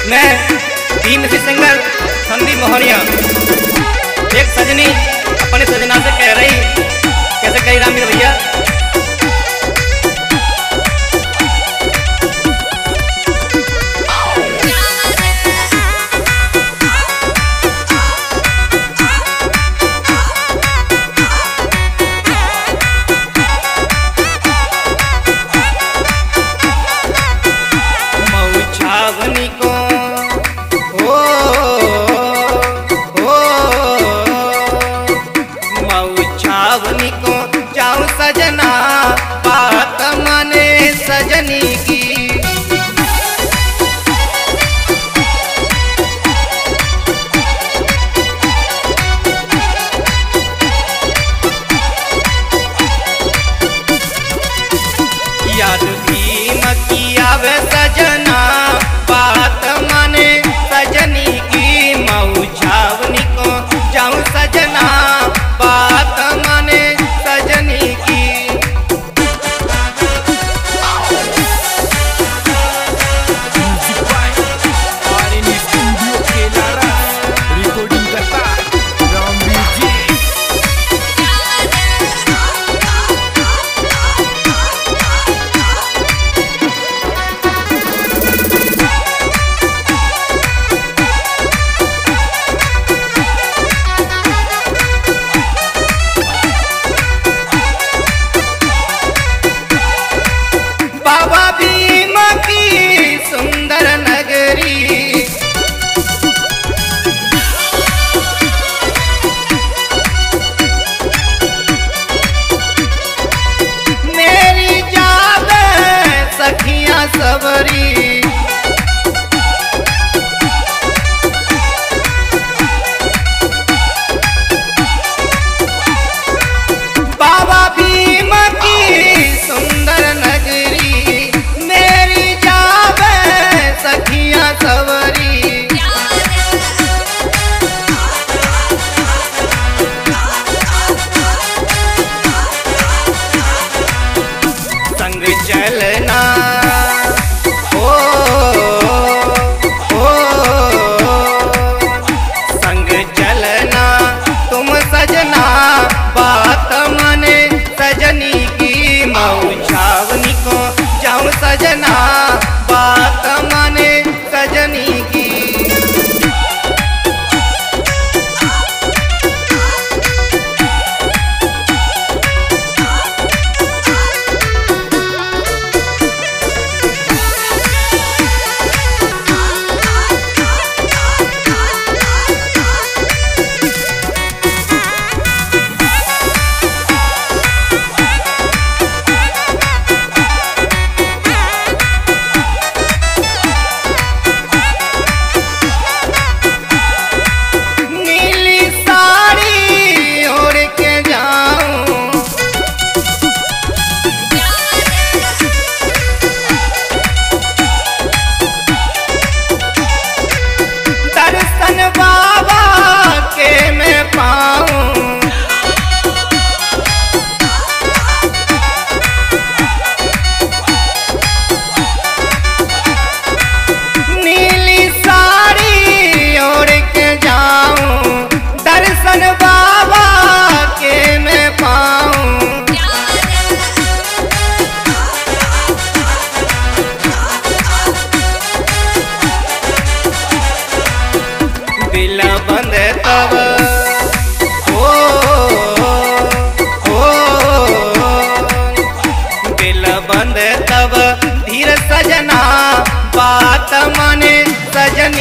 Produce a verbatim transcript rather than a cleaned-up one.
मैं भीम सिंगर संदीप मोहनिया एक सजनी अपने सजना से कह रही, कैसे कही रामीर भैया। सजना बात माने सजनी की, याद भीम की आवे सजना बात माने सजनी की। मऊ छावनी को जाऊं सजना बात माने सजनी की। बाबा भीम की सुंदर नगरी, मेरी जावे सखियां सबरी। बाबा भीम की सुंदर नगरी, मेरी जावे सखियां सवरी। संग चलना ओ, ओ, संग चलना तुम सजना बात माने सजनी की। मऊ छावनी को जाऊं सजना बात माने सजनी की। बाबा के मैं पाऊं, नीली साड़ी ओढ़ के जाऊं, दर्शन बाबा के मैं पाऊं। दिल बंद तब ओ, ओ, दिल बंद तब धीर सजना बात माने सजनी।